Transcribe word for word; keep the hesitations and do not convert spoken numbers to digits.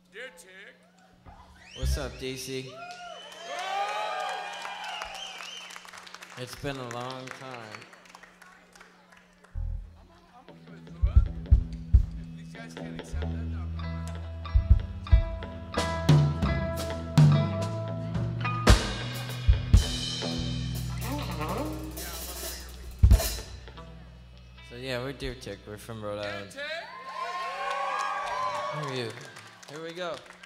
Dear Tick. What's up, D C? It's been a long time. I'm okay with Lua. If these guys can't accept that, no, I'm So yeah, we're Deer Tick. We're from Rhode Island. Tick. Who are you? Here we go.